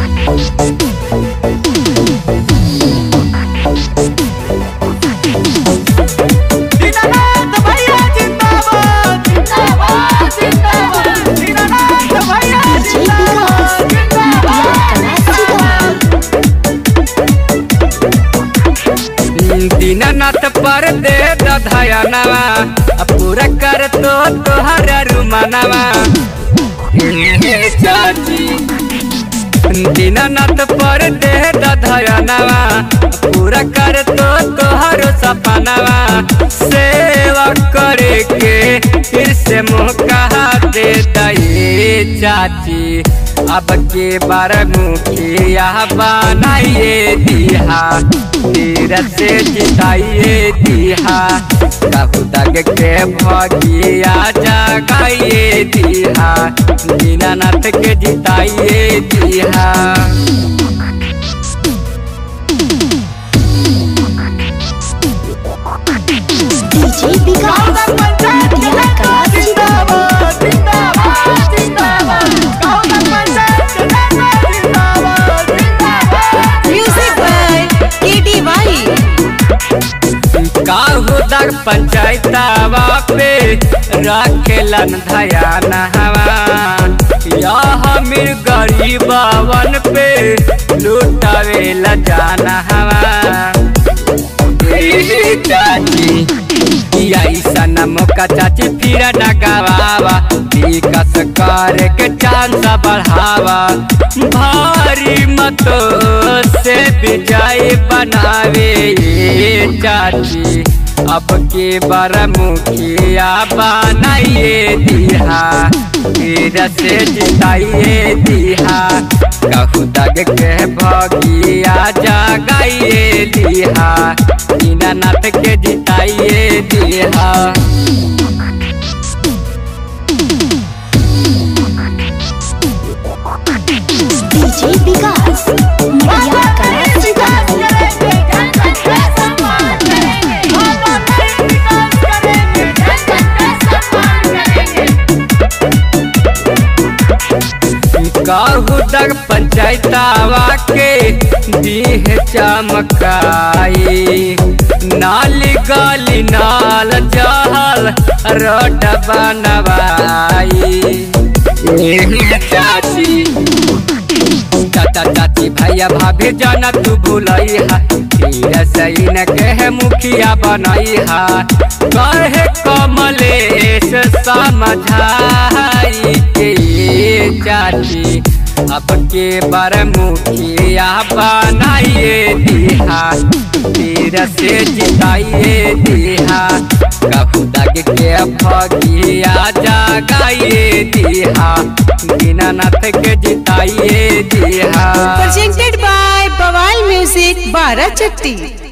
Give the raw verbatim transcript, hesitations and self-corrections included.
दीनानाथ पर दे दयानवा पूरा कर तो तोहरा रुमानवा चाची। दीनानाथ पर दे दयानवा पूरा कर तो तोहरो सपनावा। सेवा करे के फिर से मौका दे दे चाची। अब के बार मुखिया बनाइए दिहा तीर से जिताइए दिहा। कहू दग के भगिया जगाइए दिहा दीनानाथ के जिताइए दिहा। पंचायतवा पे रखेलन ध्यान हवा यह मिर गरीबवन पे लुटावे ला जाना हवा। चाची ऐसा मौका चाची फिर न गवावा विकास करे के चांस बढ़ावा। भारी मतों से विजय बनावे चाची। अब के बार मुखिया बनाइए दिहा फिर से जिताइए दिहा। कहू दग के भगिया जगाइए दिहा दीनानाथ के जिताइए दिहा। कहू तक पंचायतवा के दीह चमकाई। नाली गली नाल जहल रोड बनवाई। चाची चाचा चाची भैया भाभी जाना तू भूलई हा तीर सही न कहे मुखिया बनई हा। कहे कमलेश समझाई के चाची। अब के बार मुखिया बनाइए दिहा तीर से जिताइए दिहा। कहू दग के भगिया जगाइए दिहा दीनानाथ के जिताइए दिहा। Presented by Bawal music Barachatti.